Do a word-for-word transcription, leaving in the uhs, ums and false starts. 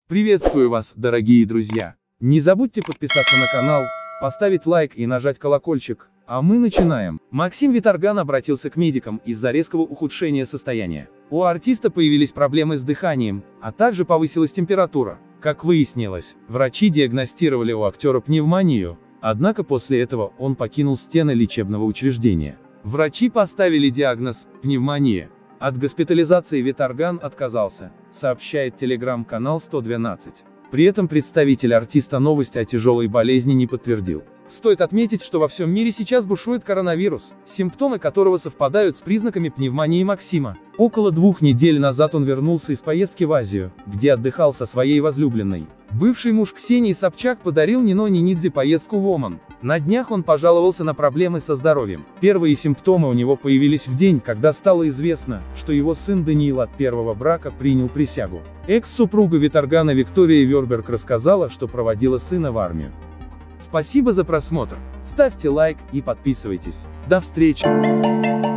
Приветствую вас, дорогие друзья! Не забудьте подписаться на канал, поставить лайк и нажать колокольчик, а мы начинаем. Максим Виторган обратился к медикам из-за резкого ухудшения состояния. У артиста появились проблемы с дыханием, а также повысилась температура. Как выяснилось, врачи диагностировали у актера пневмонию, однако после этого он покинул стены лечебного учреждения. Врачи поставили диагноз «пневмония». От госпитализации Виторган отказался, сообщает телеграм-канал сто двенадцать. При этом представитель артиста новость о тяжелой болезни не подтвердил. Стоит отметить, что во всем мире сейчас бушует коронавирус, симптомы которого совпадают с признаками пневмонии Максима. Около двух недель назад он вернулся из поездки в Азию, где отдыхал со своей возлюбленной. Бывший муж Ксении Собчак подарил Нино Нинидзе поездку в Оман. На днях он пожаловался на проблемы со здоровьем. Первые симптомы у него появились в день, когда стало известно, что его сын Даниил от первого брака принял присягу. Экс-супруга Виторгана Виктория Верберг рассказала, что проводила сына в армию. Спасибо за просмотр, ставьте лайк и подписывайтесь. До встречи!